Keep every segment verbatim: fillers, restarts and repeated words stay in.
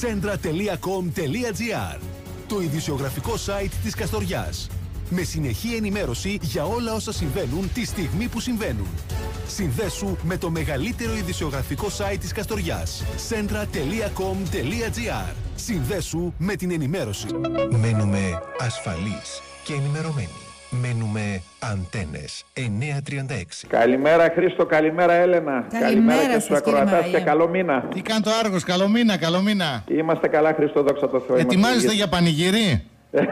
Centra τελεία com τελεία gr, το ειδησιογραφικό site της Καστοριάς. Με συνεχή ενημέρωση για όλα όσα συμβαίνουν τη στιγμή που συμβαίνουν. Συνδέσου με το μεγαλύτερο ειδησιογραφικό site της Καστοριάς. Centra τελεία com τελεία gr. Συνδέσου με την ενημέρωση. Μένουμε ασφαλείς και ενημερωμένοι. Μένουμε Αντένες εννιακόσια τριάντα έξι. Καλημέρα Χρήστο, καλημέρα Έλενα. Καλημέρα, καλημέρα και σας, στους ακροατάς και καλό μήνα. Τι κάνει το Άργος, καλό μήνα, καλό μήνα. Είμαστε καλά Χρήστο, δόξα τω Θεώ. Ετοιμάζεστε για πανηγύρι?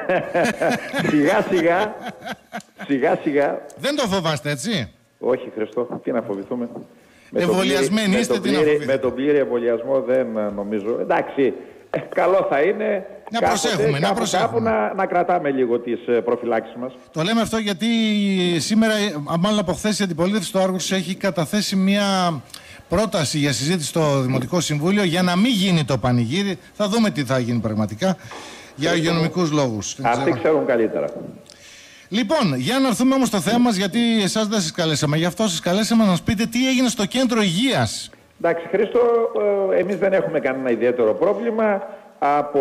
Σιγά σιγά, σιγά σιγά. Δεν το φοβάστε, έτσι? Όχι Χριστό, τι να φοβηθούμε. Εμβολιασμένοι είστε, τι να φοβηθείτε? Με τον πλήρη εμβολιασμό δεν νομίζω. Εντάξει, ε, καλό θα είναι. Να κάποτε, προσέχουμε, κάπου, να προσέχουμε. κάπου να, να κρατάμε λίγο τις προφυλάξεις μας. Το λέμε αυτό γιατί σήμερα, μάλλον από χθες, η αντιπολίτευση στο Άργος έχει καταθέσει μια πρόταση για συζήτηση στο Δημοτικό Συμβούλιο για να μην γίνει το πανηγύρι. Θα δούμε τι θα γίνει πραγματικά για υγειονομικούς λόγους. Αυτοί ξέρουν καλύτερα. Λοιπόν, για να έρθουμε όμως στο θέμα μας, γιατί εσάς δεν σας καλέσαμε. Γι' αυτό σας καλέσαμε να μας πείτε τι έγινε στο κέντρο υγείας. Εντάξει Χρήστο, εμείς δεν έχουμε κανένα ιδιαίτερο πρόβλημα. Από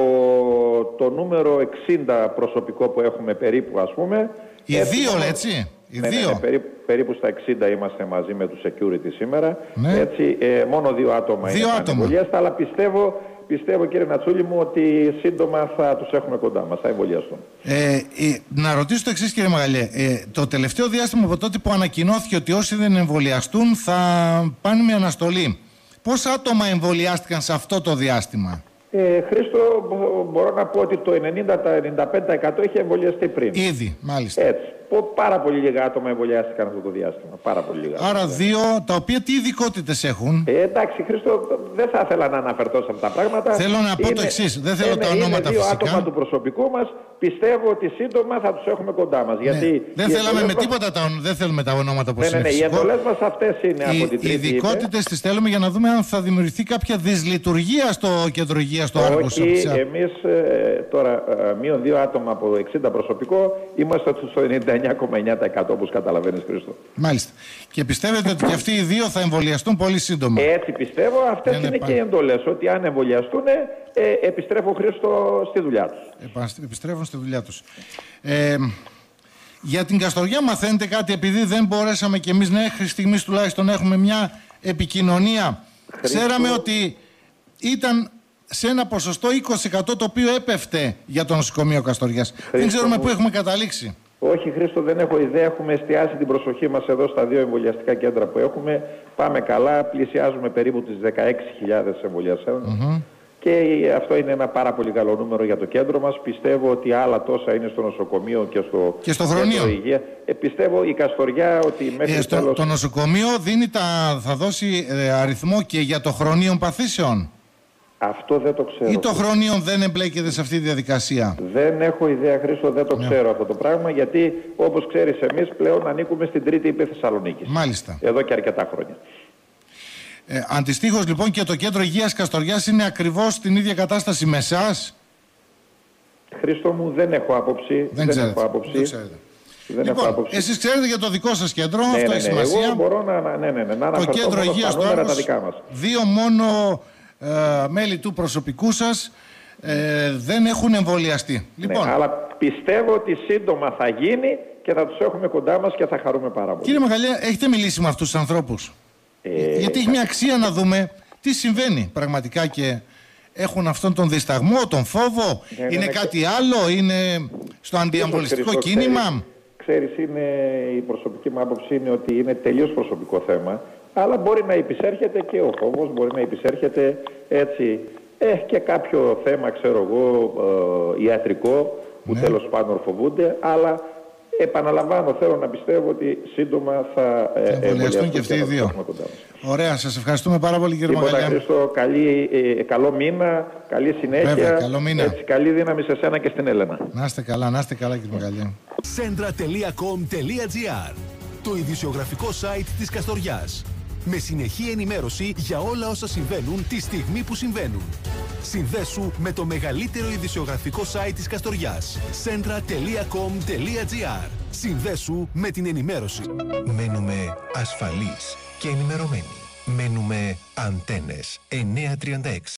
το νούμερο εξήντα προσωπικό που έχουμε περίπου, ας πούμε. Οι έτσι, δύο, μόνο... έτσι. Οι ναι, δύο. Ναι, ναι, περίπου, περίπου στα εξήντα είμαστε μαζί με τους security σήμερα. Ναι. Έτσι, ε, μόνο δύο άτομα δύο είναι άτομα. αλλά πιστεύω, πιστεύω κύριε Νατσούλη μου ότι σύντομα θα τους έχουμε κοντά μας, θα εμβολιαστούν. Ε, ε, να ρωτήσω το εξής κύριε Μαγαλέ. Ε, το τελευταίο διάστημα από τότε που ανακοινώθηκε ότι όσοι δεν εμβολιαστούν θα πάνε με αναστολή. Πόσα άτομα εμβολιάστηκαν σε αυτό το διάστημα? Ε, Χρήστο, μπορώ να πω ότι το ενενήντα με ενενήντα πέντε τοις εκατό είχε εμβολιαστεί πριν. Ήδη, μάλιστα. Έτσι. Πάρα πολύ λίγα άτομα εμβολιάστηκαν αυτό το διάστημα. Πάρα πολύ λίγα. Άρα δύο, τα οποία τι ειδικότητες έχουν? Ε, εντάξει, Χρήστο, δεν θα ήθελα να αναφερθώ σε αυτά τα πράγματα. Θέλω να πω είναι, το εξής, δεν θέλω είναι, τα ονόματα είναι δύο φυσικά. άτομα του προσωπικού μας. Πιστεύω ότι σύντομα θα τους έχουμε κοντά μας. Ναι. Γιατί Δεν θέλαμε με μας... τίποτα τα, δεν θέλουμε τα ονόματα όπως ναι, είναι ναι, ναι, οι εντολές μας αυτές είναι οι, από την Τρίτη. Οι ειδικότητες τις θέλουμε για να δούμε αν θα δημιουργηθεί κάποια δυσλειτουργία στο κέντρο υγείας, στο Άργος. Όχι, εμείς ε, τώρα ε, μείον δύο άτομα από εξήντα προσωπικό είμαστε στο ενενήντα εννέα κόμμα εννέα τοις εκατό όπως καταλαβαίνεις Χρήστο. Μάλιστα. Και πιστεύετε ότι και αυτοί οι δύο θα εμβολιαστούν πολύ σύντομα? Έτσι πιστεύω. Αυτές είναι, είναι και οι εντολές. Ότι αν εμβολιαστούν, ε, επιστρέφουν Χρήστο στη δουλειά τους. Επιστρέφουν στη δουλειά τους. Ε, για την Καστοριά μαθαίνετε κάτι, επειδή δεν μπορέσαμε κι εμείς μέχρι στιγμής τουλάχιστον έχουμε μια επικοινωνία. Χρήστο... Ξέραμε ότι ήταν σε ένα ποσοστό είκοσι τοις εκατό το οποίο έπεφτε για το νοσοκομείο Καστοριάς. Χρήστο... Δεν ξέρουμε πού έχουμε καταλήξει. Όχι Χρήστο, δεν έχω ιδέα. Έχουμε εστιάσει την προσοχή μας εδώ στα δύο εμβολιαστικά κέντρα που έχουμε. Πάμε καλά, πλησιάζουμε περίπου τις δεκαέξι χιλιάδες εμβολιασμένους. Mm-hmm. Και αυτό είναι ένα πάρα πολύ καλό νούμερο για το κέντρο μας. Πιστεύω ότι άλλα τόσα είναι στο νοσοκομείο και στο, και στο χρονείο. Υγεία. Ε, πιστεύω η Καστοριά ότι μέχρι ε, στο, τέλος... Το νοσοκομείο δίνει τα, θα δώσει ε, αριθμό και για το χρονείο παθήσεων. Αυτό δεν το ξέρω. Ή το χρονείο δεν εμπλέκεται σε αυτή τη διαδικασία? Δεν έχω ιδέα Χρήστο, δεν το yeah. ξέρω αυτό το πράγμα, γιατί όπως ξέρεις εμείς πλέον ανήκουμε στην Τρίτη Υπή Θεσσαλονίκης. Μάλιστα. Εδώ και αρκετά χρόνια. Ε, αντιστοίχως λοιπόν και το κέντρο υγείας Καστοριάς είναι ακριβώς στην ίδια κατάσταση με εσάς? Χρήστο μου, δεν έχω άποψη. Δεν, δεν έχω άποψη. Δεν ξέρετε. Δεν λοιπόν, έχω άποψη. Εσείς ξέρετε για το δικό σας κέντρο, ναι, αυτό ναι, έχει ναι, σημασία. Εγώ μπορώ να, ναι, ναι, ναι, να το κέντρο υγείας του Άργος, δύο μόνο ε, μέλη του προσωπικού σας ε, δεν έχουν εμβολιαστεί. Ναι, λοιπόν, αλλά πιστεύω ότι σύντομα θα γίνει και θα τους έχουμε κοντά μας και θα χαρούμε πάρα πολύ. Κύριε Μαγαλέα, έχετε μιλήσει με αυτούς τους ανθρώπους? Ε, Γιατί έχει μια αξία να δούμε τι συμβαίνει πραγματικά και έχουν αυτόν τον δισταγμό, τον φόβο, ναι, είναι ναι, κάτι ναι. άλλο, είναι στο αντιεμβολιστικό κίνημα. Ξέρεις, ξέρεις, είναι, η προσωπική μου άποψη είναι ότι είναι τελείως προσωπικό θέμα, αλλά μπορεί να υπησέρχεται και ο φόβος, μπορεί να υπησέρχεται έτσι ε, και κάποιο θέμα, ξέρω εγώ, ε, ιατρικό, που ναι. τέλος πάντων φοβούνται, αλλά επαναλαμβάνω, θέλω να πιστεύω ότι σύντομα θα ε, εμβολιαστούν και αυτοί οι δύο. Ωραία, σας ευχαριστούμε πάρα πολύ κύριε Μαγαλέα. Χρήστο, καλή, ε, καλό μήνα, καλή συνέχεια. Βέβαια, καλό μήνα. Έτσι, καλή δύναμη σε σένα και στην Έλενα. Να είστε καλά, να είστε καλά κύριε Μαγαλέα. Centra τελεία com τελεία gr, το ειδησιογραφικό site της Καστοριάς. Με συνεχή ενημέρωση για όλα όσα συμβαίνουν τη στιγμή που συμβαίνουν. Συνδέσου με το μεγαλύτερο ειδησιογραφικό site της Καστοριάς. Centra τελεία com τελεία gr. Συνδέσου με την ενημέρωση. Μένουμε ασφαλείς και ενημερωμένοι. Μένουμε Αντένες εννιακόσια τριάντα έξι.